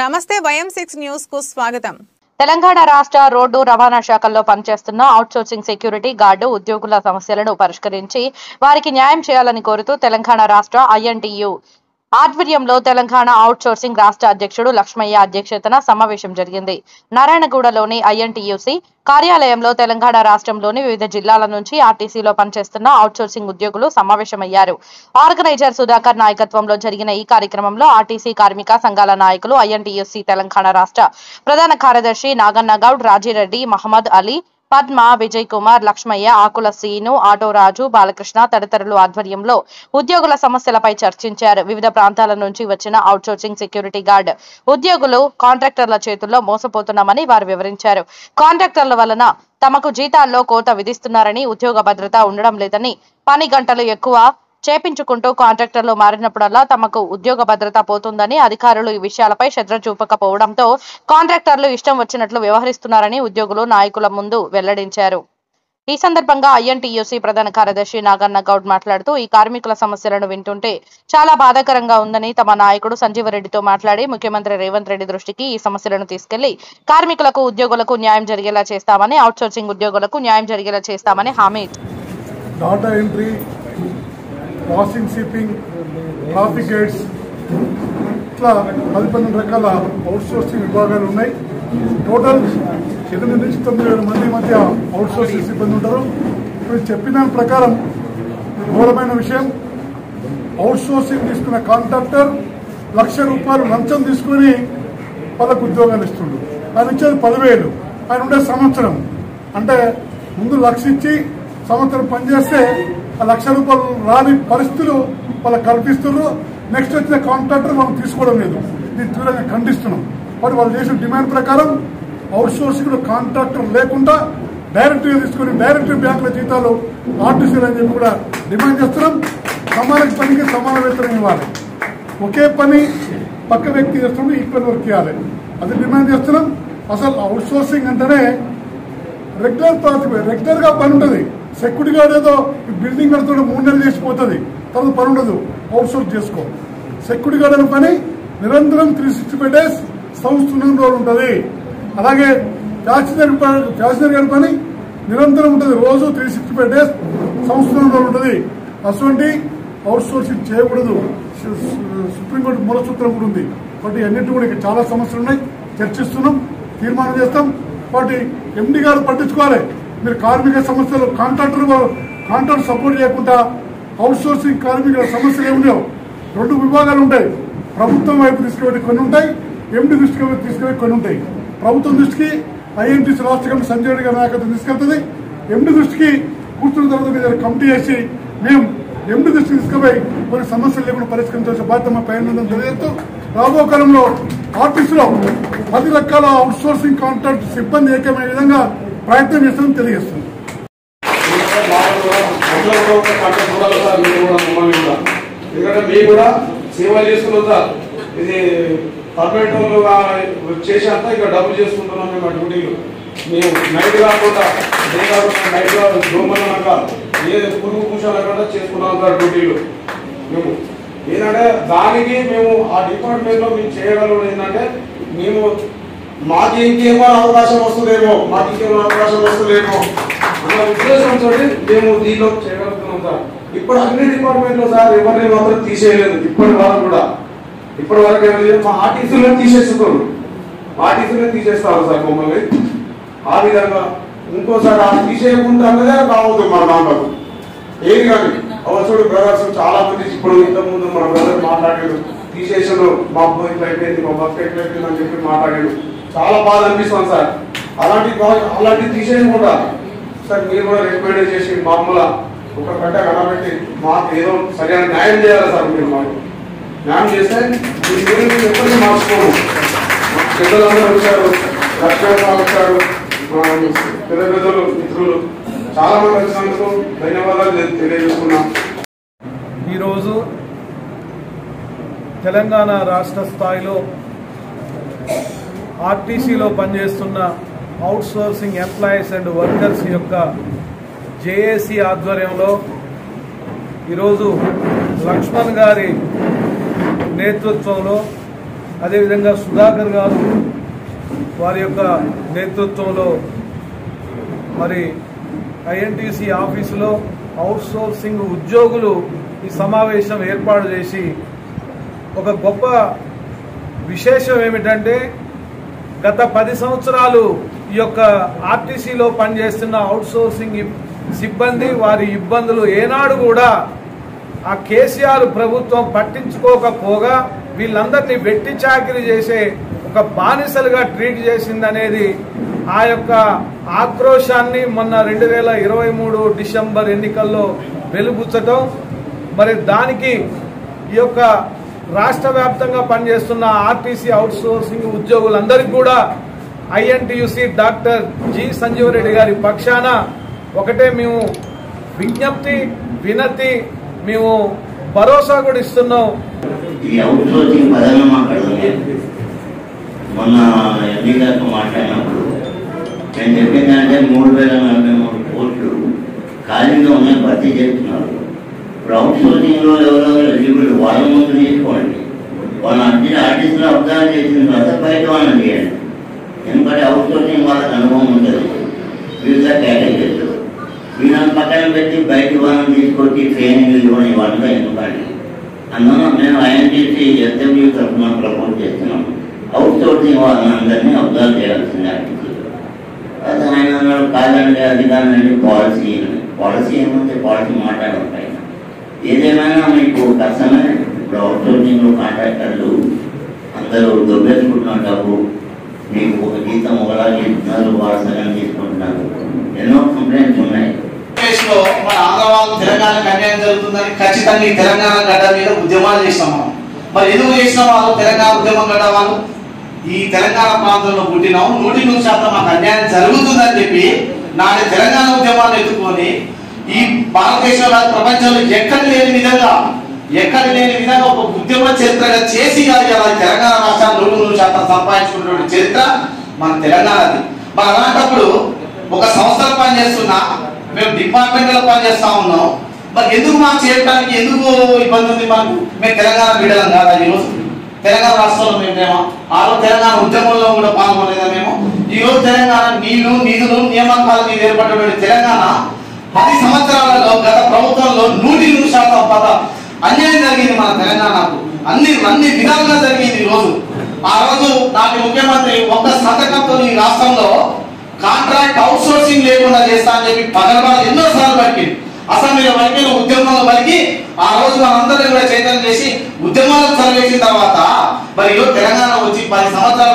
నమస్తే YM6 news కు స్వాగతం. తెలంగాణ రాష్ట్ర రోడ్డు రవాణా శాఖల్లో పనిచేస్తున్న అవుట్సోర్సింగ్ సెక్యూరిటీ గార్డు ఉద్యోగుల సమస్యలను పరిష్కరించి వారికి న్యాయం చేయాలని కోరుతూ తెలంగాణ రాష్ట్ర INTU ఆధ్వర్యంలో తెలంగాణ అవుట్సోర్సింగ్ రాష్ట్ర అధ్యక్షుడు లక్ష్మయ్య అధ్యక్షతన సమావేశం జరిగింది. నారాయణగూడలోని INTUC కార్యాలయంలో తెలంగాణ రాష్ట్రంలోని వివిధ జిల్లాల నుంచి ఆర్టీసీలో పనిచేస్తున్న అవుట్సోర్సింగ్ ఉద్యోగులు సమావేశమయ్యారు. ఆర్గనైజర్ సుధాకర్ నాయకత్వంలో జరిగిన ఈ కార్యక్రమంలో ఆర్టీసీ కార్మిక సంఘాల నాయకులు, INTUC తెలంగాణ రాష్ట్ర ప్రధాన కార్యదర్శి నాగన్న గౌడ్, రాజిరెడ్డి, మహమ్మద్ అలీ, పద్మ, విజయ్ కుమార్, లక్ష్మయ్య, ఆకుల సీను, ఆటోరాజు, బాలకృష్ణ తదితరులు ఆధ్వర్యంలో ఉద్యోగుల సమస్యలపై చర్చించారు. వివిధ ప్రాంతాల నుంచి వచ్చిన అవుట్సోర్సింగ్ సెక్యూరిటీ గార్డ్ ఉద్యోగులు కాంట్రాక్టర్ల చేతుల్లో మోసపోతున్నామని వారు వివరించారు. కాంట్రాక్టర్ల వలన తమకు జీతాల్లో కోత విధిస్తున్నారని, ఉద్యోగ భద్రత ఉండడం లేదని, పని గంటలు ఎక్కువ చేపించుకుంటూ కాంట్రాక్టర్లు మారినప్పుడల్లా తమకు ఉద్యోగ భద్రత పోతుందని, అధికారులు ఈ విషయాలపై శ్రద్ధ చూపకపోవడంతో కాంట్రాక్టర్లు ఇష్టం వచ్చినట్లు వ్యవహరిస్తున్నారని ఉద్యోగులు నాయకుల ముందు వెల్లడించారు. ఈ సందర్భంగా INTUC ప్రధాన కార్యదర్శి నాగన్న గౌడ్ మాట్లాడుతూ, ఈ కార్మికుల సమస్యలను వింటుంటే చాలా బాధాకరంగా ఉందని తమ నాయకుడు సంజీవరెడ్డితో మాట్లాడి ముఖ్యమంత్రి రేవంత్ రెడ్డి దృష్టికి ఈ సమస్యలను తీసుకెళ్లి కార్మికులకు, ఉద్యోగులకు న్యాయం జరిగేలా చేస్తామని, అవుట్సోర్సింగ్ ఉద్యోగులకు న్యాయం జరిగేలా చేస్తామని హామీ ఇచ్చారు. వాషింగ్, షిప్పింగ్, ట్రాఫిక్ గైడ్స్ ఇట్లా 10-12 రకాల అవుట్సోర్సింగ్ విభాగాలు ఉన్నాయి. టోటల్ 8 నుంచి 9,000 మంది మధ్య అవుట్సోర్సింగ్ సిబ్బంది ఉంటారు. ఇప్పుడు చెప్పిన దాని ప్రకారం ఘోరమైన విషయం, అవుట్సోర్సింగ్ తీసుకున్న కాంట్రాక్టర్ ₹1,00,000 లంచం తీసుకుని వాళ్ళకు ఉద్యోగాలు ఇస్తుండ్రు. ఆయన ఇచ్చేది 10,000, ఆయన ఉండే సంవత్సరం. అంటే ముందు 1,00,000 ఇచ్చి సంవత్సరం పనిచేస్తే ఆ ₹1,00,000 రాని పరిస్థితులు వాళ్ళకి కల్పిస్తున్నారు. నెక్స్ట్ వచ్చిన కాంట్రాక్టర్ మనం తీసుకోవడం లేదు. దీన్ని తీవ్రంగా ఖండిస్తున్నాం. మరి వాళ్ళు చేసిన డిమాండ్ ప్రకారం అవుట్సోర్సింగ్ కాంట్రాక్టర్ లేకుండా డైరెక్ట్గా తీసుకుని డైరెక్ట్ బ్యాంకుల జీతాలు ఆర్టీసీలు అని చెప్పి కూడా డిమాండ్ చేస్తున్నాం. సమాన పనికి సమాన వేతనం ఇవ్వాలి. ఒకే పని పక్క వ్యక్తి చేస్తున్నాం, ఈక్వల్ వర్క్ ఇవ్వాలి. అది డిమాండ్ చేస్తున్నాం. అసలు అవుట్సోర్సింగ్ అంటేనే రెగ్యులర్ గా పని ఉంటుంది. సెక్యూరిటీ గార్డ్ ఏదో బిల్డింగ్ కడుతుంటే 3 నెలలు చేసిపోతుంది, తర్వాత పని ఉండదు. అవుట్సోర్స్ చేసుకో. సెక్యూరిటీ గార్డ్ అనే పని నిరంతరం 365 days సంవత్సరం రోజులు ఉంటుంది. అలాగే ప్యాసింజర్ గారి పని నిరంతరం ఉంటుంది, రోజు 365 days సంవత్సరం రోజులు ఉంటుంది. అటువంటి అవుట్సోర్సింగ్ చేయకూడదు. సుప్రీంకోర్టు మూల సూత్రం కూడా ఉంది. కాబట్టి అన్నింటి కూడా ఇక్కడ చాలా సమస్యలు ఉన్నాయి. చర్చిస్తున్నాం, తీర్మానం చేస్తాం. కాబట్టి MD గారు పట్టించుకోవాలి. మీరు కార్మిక సమస్యలు కాంట్రాక్టర్ సపోర్ట్ చేయకుండా అవుట్సోర్సింగ్ కార్మికుల సమస్యలు ఏమున్నాయో 2 విభాగాలు ఉంటాయి. ప్రభుత్వం వైపు తీసుకువెళ్ళి కొన్ని ఉంటాయి, MD దృష్టికి తీసుకువెళ్ళి కొన్ని ఉంటాయి. ప్రభుత్వం దృష్టికి INTUC రాష్ట్ర కమిటీ సంజయ్ రెడ్డి గారి నాయకత్వం తీసుకెళ్తుంది. MD దృష్టికి కూర్చున్న తర్వాత మీద కమిటీ చేసి మేము MD దృష్టికి తీసుకుపోయి కొన్ని సమస్యలు లేకుండా పరిష్కరించాల్సిన బాధ్యత మా పైన ఉందని తెలియజేస్తూ రాబో కాలంలో ఆర్టీసీలో 10 రకాల అవుట్సోర్సింగ్ కాంట్రాక్ట్ సిబ్బంది ఏకమైన విధంగా ప్రయత్నం చేస్తామని తెలియజేస్తుంది. ఎందుకంటే మేము కూడా సేవలు చేసుకున్నాం సార్. ఇది పర్మనెంట్ చేసేంత ఇక డబ్బులు చేసుకుంటున్నాం. మేము ఆ డ్యూటీలు మేము నైట్ కాకుండా డే కాకుండా నైట్ దోమలక ఏ పురుగు పూష లేకుండా చేసుకున్నాం సార్ డ్యూటీలు. మేము ఏంటంటే దానికి మేము ఆ డిపార్ట్మెంట్లో మేము చేయగలం ఏంటంటే మేము మాకు ఇంకేమైనా అవకాశం వస్తుందేమో అన్న ఉద్దేశంతో మేము దీనిలో చేయగలుగుతున్నాం సార్. ఇప్పుడు అన్ని డిపార్ట్మెంట్లో సార్ ఎవరిని మాత్రం తీసేయలేదు. ఇప్పటి వరకు ఏమైనా మా ఆర్టీసీలో తీసేస్తున్నారు. తీసేస్తారు సార్ మమ్మల్ని. ఆ విధంగా ఇంకోసారి ఆ తీసేయకుండా అన్నదే రావద్దు మన దాంట్లో ఏది కానీ. అవసరం బ్రదర్స్ చాలా మంది ఇప్పుడు ఇంతకుముందు మన బ్రదర్ మాట్లాడాడు, తీసేసాడు, మా అబ్బాయి ఇట్లా అయిపోయింది, మా బస్సు ఎట్లా అయిపోయింది అని చెప్పి మాట్లాడాడు. చాలా బాధ అనిపిస్తుంది సార్. అలాంటివి తీసేయకుండా సార్ మీరు కూడా రికమెండ్ చేసి మామూలు ఒక గంట కనబెట్టి మాకు ఏదో సరైన న్యాయం చేయాలి సార్. మీరు మాకు న్యాయం చేస్తే ఎప్పటికీ మార్చుకోము. పెద్దలందరూ వచ్చారు, లక్ష్మణ వచ్చారు, పెద్దలు మిత్రులు చాలా మంది వచ్చినందుకు ధన్యవాదాలు తెలియజేస్తున్నాం. ఈరోజు తెలంగాణ రాష్ట్ర స్థాయిలో ఆర్టీసీలో పనిచేస్తున్న అవుట్సోర్సింగ్ ఎంప్లాయీస్ అండ్ వర్కర్స్ యొక్క జేఏసీ ఆధ్వర్యంలో ఈరోజు లక్ష్మణ్ గారి నేతృత్వంలో అదేవిధంగా సుధాకర్ గారు వారి యొక్క నేతృత్వంలో మరి ఐఎన్టీసీ ఆఫీసులో అవుట్సోర్సింగ్ ఉద్యోగులు ఈ సమావేశం ఏర్పాటు చేసి ఒక గొప్ప విశేషం ఏమిటంటే గత 10 సంవత్సరాలు ఈ యొక్క ఆర్టీసీలో పనిచేస్తున్న అవుట్సోర్సింగ్ సిబ్బంది వారి ఇబ్బందులు ఏనాడు కూడా ఆ కేసీఆర్ ప్రభుత్వం పట్టించుకోకపోగా వీళ్ళందరినీ వెట్టి చాకిరీ చేసే ఒక బానిసలుగా ట్రీట్ చేసిందనేది ఆ యొక్క ఆక్రోశాన్ని మొన్న 2023 డిసెంబర్ ఎన్నికల్లో వెలుబుచ్చటం. మరి దానికి ఈ యొక్క రాష్ట్ర వ్యాప్తంగా పనిచేస్తున్న ఆర్టీసీ అవుట్సోర్సింగ్ ఉద్యోగులందరికీ కూడా INTUC doctor G Sanjeev Reddy గారి పక్షాన ఒకటే మేము విజ్ఞప్తి వినతి మేము భరోసా కూడా ఇస్తున్నాం. ఈ అవుట్సోర్సింగ్ పదంగా మాట్లాడుతున్నాం. మొన్న ఎంపీ గారితో మాట్లాడినప్పుడు నేను చెప్పిందంటే 3043 పోస్టులు ఖాళీగా ఉన్నాయి, భర్తీ చేస్తున్నారు. ఇప్పుడు అవుట్సోర్సింగ్ లో ఎవరెవరు ఎలిజిబుల్ వాళ్ళ ముందు తీసుకోండి. వాళ్ళ ఆర్టీసీలో అబ్జర్వ్ చేసిన తర్వాత బయట వాళ్ళని చేయండి. ఎందుకంటే అవుట్సోర్సింగ్ వాళ్ళకి అనుభవం ఉంటుంది. వివిధ కేటగిరీలు వీళ్ళని పక్కన పెట్టి బయట వాళ్ళని తీసుకొచ్చి ట్రైనింగ్ ఇవ్వని వాళ్ళగా ఎందుకండి. అందువల్ల మేము ఐఎన్టీసీ ఎస్డబ్ల్యూ తరఫున ప్రపోజ్ చేస్తున్నాం. అవుట్సోర్సింగ్ వాళ్ళని అందరినీ అబ్జర్వ్ చేయాల్సింది ఆర్టీసీలో. అది ఆయన అన్నాడు కాదండి అది కాదండి పాలసీ ఏమంటే పాలసీ మాట్లాడతాయి. ఏదేమైనా మీకు కష్టమే. ఇప్పుడు అవుట్సోర్సింగ్ లో కాంట్రాక్టర్లు అందరూ దొబ్బేసుకుంటున్నారు డబ్బు. మీకు ఒక జీతం ఒకలా చేస్తున్నారు, వాళ్ళు సగం తీసుకుంటున్నారు. ఎన్నో కంప్లైంట్స్ ఉన్నాయి. మన ఆంధ్ర వాళ్ళు తెలంగాణకు అన్యాయం జరుగుతుందని ఖచ్చితంగా ఈ తెలంగాణ గడ్డ మీద ఉద్యమాలు చేసినాం మనం. మరి ఎందుకు చేసిన వాళ్ళు తెలంగాణ ఉద్యమం గడ్డ వాళ్ళు ఈ తెలంగాణ ప్రాంతంలో పుట్టినాం, 100% మాకు అన్యాయం జరుగుతుందని చెప్పి నాటి తెలంగాణ ఉద్యమాన్ని ఎత్తుకొని ఈ భారతదేశంలో ప్రపంచంలో ఎక్కడ లేని విధంగా ఒక ఉద్యమ చరిత్రగా చేసి తెలంగాణ రాష్ట్రాన్ని 100% సంపాదించుకున్నటువంటి చరిత్ర మన తెలంగాణది. మరి అలాంటప్పుడు ఒక సంస్థలో పనిచేస్తున్నా, మేము డిపార్ట్మెంట్లో పనిచేస్తా ఉన్నాం. మరి ఎందుకు మాకు చేయడానికి ఎందుకు ఇబ్బంది ఉంది మనకు? మేము తెలంగాణ బిడ్డలం కాదా? ఈరోజు తెలంగాణ రాష్ట్రంలో మేమేమో ఆ రోజు తెలంగాణ ఉద్యమంలో కూడా పాల్గొనేదా మేము? ఈ రోజు తెలంగాణ నిధులు నియామకాల మీద ఏర్పడినటువంటి తెలంగాణ 10 సంవత్సరాలలో గత ప్రభుత్వంలో 100% అన్యాయం జరిగింది మన తెలంగాణకు. అన్ని విధాలుగా జరిగింది. ఈ రోజు ఆ రోజు నాటి ముఖ్యమంత్రి ఒక్క సంతకంతో ఈ రాష్ట్రంలో కాంట్రాక్ట్ అవుట్సోర్సింగ్ లేకుండా చేస్తా అని చెప్పి పగలబాలు ఎన్నోసార్లు పలికింది. అసెంబ్లీలో పలికి ఉద్యమంలో పలికి ఆ రోజు మనందరినీ కూడా చైతన్యం చేసి ఉద్యమాలను చదివేసిన తర్వాత మరి ఈరోజు తెలంగాణ వచ్చి 10 సంవత్సరాల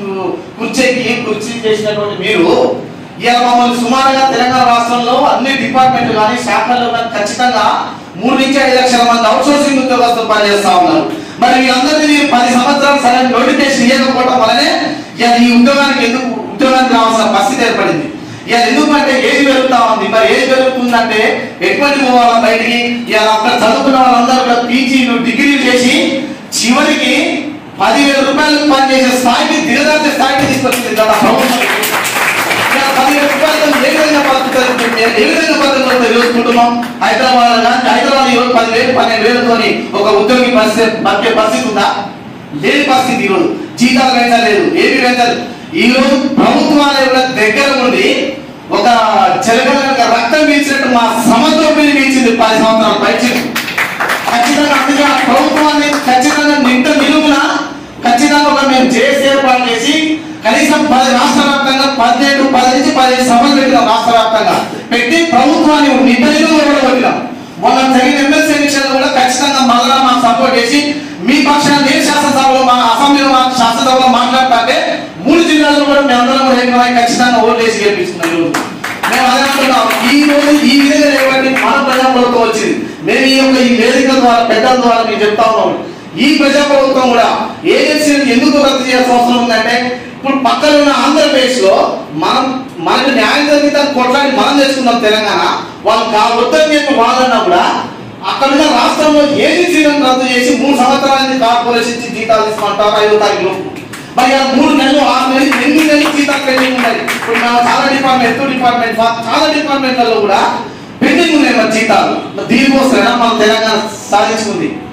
కుర్చీ చేసినటువంటి మీరు ఇవాళ మమ్మల్ని సుమారుగా తెలంగాణ రాష్ట్రంలో అన్ని డిపార్ట్మెంట్లు కానీ శాఖల్లో కానీ ఖచ్చితంగా 3 నుంచి 5 లక్షల మంది అవుట్సోర్సింగ్ ఉద్యోగస్తులు పనిచేస్తా ఉన్నారు. మరి వీళ్ళందరినీ 10 సంవత్సరాలు సరైన నోటిఫికేషన్ ఇవ్వకపోవడం వల్లనే ఈ ఉద్యోగానికి రావాల్సిన పరిస్థితి ఏర్పడింది. ఇవాళ ఎందుకంటే ఏజ్ పెరుగుతా ఉంది. మరి ఏజ్ పెరుగుతుందంటే ఎటువంటి పోవాలా బయటికి? ఇవాళ అక్కడ చదువుకున్న వాళ్ళందరూ కూడా పీజీలు డిగ్రీలు చేసి చివరికి 10,000 రూపాయలకు పనిచేసే స్థాయికి దిగజార్చే స్థాయికి తీసుకొచ్చింది గత ప్రభుత్వం. 10,000 రూపాయలతో ఏ విధంగా బతుకుతుంది? ఏ విధంగా బతుకుతుంది కుటుంబం? హైదరాబాద్ ఈరోజు 10,000 12,000తో ఒక ఉద్యోగి బతికే పరిస్థితి ఉందా? లేని పరిస్థితి. ఈరోజు జీతాలు పెంచలేదు, ఏమి పెంచలేదు. ఈ రోజు ప్రభుత్వాల దగ్గర నుండి ఒక చెలగల రక్తం పీల్చినట్టు మా శ్రమతో పీల్చింది 10 సంవత్సరాల పైచి. ఖచ్చితంగా అందుకే ఆ ప్రభుత్వాన్ని ఖచ్చితంగా నిలువున ఖచ్చితంగా మేము చేసి ఏర్పాటు చేసి కనీసం 10 రాష్ట్ర వ్యాప్తంగా 10 నుంచి 15 సభలు పెట్టినాం. రాష్ట్ర వ్యాప్తంగా పెట్టి ప్రభుత్వాన్ని నిలువున కూడా పెట్టినాం. మొన్న జరిగిన ఎమ్మెల్సీ ఎన్నికల్లో కూడా ఖచ్చితంగా మళ్ళా మాకు సపోర్ట్ చేసి మీ పక్షాన్ని నేను శాసనసభలో మా అసెంబ్లీలో శాసనసభలో మాట్లాడుతుంటే 3 జిల్లాల్లో కూడా మేమందరం కూడా ఏకమై ఖచ్చితంగా ఓట్లు వేసి గెలిపిస్తున్నాం. మేము అదే అంటున్నాం. ఈ రోజు ఈ విధంగా ఏమంటే మన ప్రజాప్రభుత్వం వచ్చింది. మేము ఈ వేదిక ద్వారా పెద్దల ద్వారా మేము చెప్తా ఉన్నాం. ఈ ప్రజాప్రభుత్వం కూడా ఏజెన్సీని ఎందుకు రద్దు చేయాల్సిన అవసరం ఉందంటే ఇప్పుడు పక్కన ఉన్న ఆంధ్రప్రదేశ్ లో మనకు న్యాయం జరిగితే కొట్లాడి మనం చేసుకున్నాం తెలంగాణ. వాళ్ళు వద్దని చెప్పి వాళ్ళన్నా కూడా అక్కడున్న రాష్ట్రంలో ఏజెన్సీలను రద్దు చేసి 3 సంవత్సరాల నుంచి కార్పొరేషన్ జీతాలు తీసుకుంటారు 5వ తారీఖు. మరి 3 నెలలు 6 నెలలు 8 నెలలు జీతాలు పెండింగ్ ఉన్నాయి. ఇప్పుడు చాలా డిపార్ట్మెంట్లలో కూడా పెండింగ్ ఉన్నాయి మరి జీతాలు. దీనికోసమైనా మన తెలంగాణ సాధించుకుంది.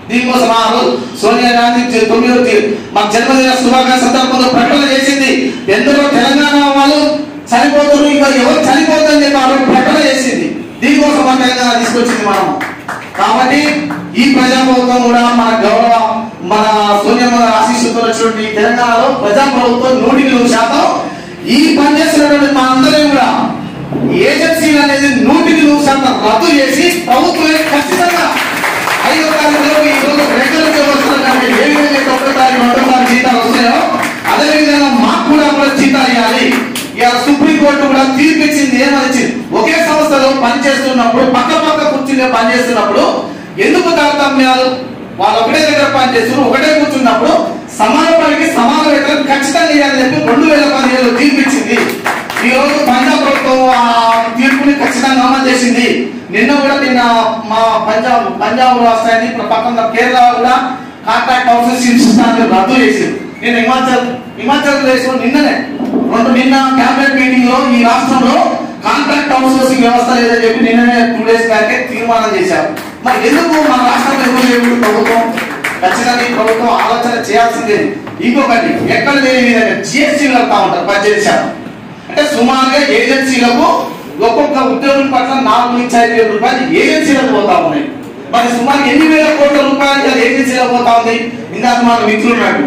దీనికోసం ఆ రోజు సోనియా గాంధీ 9 మాకు జన్మదిన శుభాకాంక్ష సందర్భంలో ప్రకటన చేసింది. ఎందరో తెలంగాణ వాళ్ళు చనిపోతారు, ఇంకా ఎవరు చనిపోతుందని చెప్పి ఆ రోజు ప్రకటన చేసింది. దీనికోసం మన తెలంగాణ తీసుకొచ్చింది మనం. కాబట్టి ఈ ప్రజాప్రభుత్వం కూడా మన గౌరవ మన సోనియమ్మ ఆశీస్సుతో వచ్చినటువంటి తెలంగాణలో ప్రజాప్రభుత్వం 100% ఈ పనిచేస్తున్నటువంటి మా అందరం కూడా ఏజెన్సీలు అనేది 100% రద్దు చేసి ప్రభుత్వం ఖచ్చితంగా 5వ తారీఖులో ఈ రోజు రెగ్యులర్ వ్యవస్థలు ఏ విధంగా 1వ తారీఖు 2వ తారీఖు జీతాలు వస్తాయో అదేవిధంగా మాకు కూడా జీతాలు ఇవ్వాలి. ఇవాళ సుప్రీంకోర్టు కూడా తీర్పిచ్చింది. ఏమనిచ్చింది? ఒకే సంస్థలో పనిచేస్తున్నప్పుడు పక్క కూర్చుని పనిచేస్తున్నప్పుడు ఎందుకు తారతమ్యాలు? వాళ్ళు ఒకటే దగ్గర పనిచేస్తున్నారు, ఒకటే కూర్చున్నప్పుడు సమాన పనికి సమాన వేతనం ఖచ్చితంగా ఇవ్వాలని చెప్పి 2017లో తీర్పిచ్చింది. ఈ రోజు పంజాబ్ ప్రభుత్వం ఆ తీర్పుని ఖచ్చితంగా అమలు చేసింది. నిన్న మా పంజాబ్ రాష్ట్రాన్ని పక్కన కేరళ కూడా కాంట్రాక్ట్ అవుట్సోర్సింగ్ సిస్టాన్ని రద్దు చేసింది. నేను హిమాచల్ ప్రదేశ్ లో నిన్న క్యాబినెట్ మీటింగ్ లో ఈ రాష్ట్రంలో కాంట్రాక్ట్ అవుట్సోర్సింగ్ వ్యవస్థ లేదని చెప్పి నిన్ననే 2 days బ్యాక్ తీర్మానం చేశారు. మరి ఎందుకు మన రాష్ట్రంలో ఎందుకు ప్రభుత్వం? ఖచ్చితంగా ఈ ప్రభుత్వం ఆలోచన చేయాల్సిందే. ఇంకొకటి ఎక్కడ లేని విధంగా జిఎస్టీలు కడతా ఉంటారు 18%. అంటే సుమారుగా ఏజెన్సీలకు ఒక్కొక్క ఉద్యోగం పట్ల 4 నుంచి 5 వేల రూపాయలు ఏజెన్సీలకు పోతా ఉన్నాయి. మరి సుమారు 8,000 కోట్ల రూపాయలు ఏజెన్సీలకు పోతా ఉంది. ఇందాక మన మిత్రులు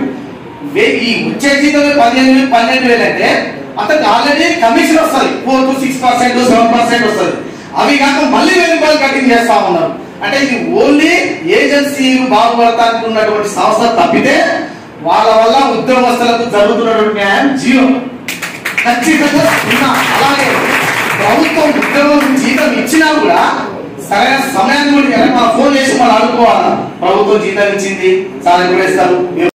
ఈ వచ్చే జీతం 12,000 అంటే అతనికి ఆల్రెడీ కమిషన్ వస్తుంది. 4 to 6%, 7% వస్తుంది. అవి కాక మళ్ళీ 1,000 రూపాయలు కటింగ్ చేస్తా ఉన్నారు. అంటే ఇది ఓన్లీ ఏజెన్సీలు బాగుపడటానికి ఉన్నటువంటి సంస్థ తప్పితే వాళ్ళ వల్ల ఉద్యోగస్తులకు జరుగుతున్నటువంటి న్యాయం జీరో. ఖచ్చితంగా అలాగే ప్రభుత్వం ఉద్యోగం జీతం ఇచ్చినా కూడా సరైన సమయాన్ని కూడా మనం ఫోన్ చేసి మనం అనుకోవాలా ప్రభుత్వం జీతం ఇచ్చింది చాలా ఎప్పుడు వేస్తారు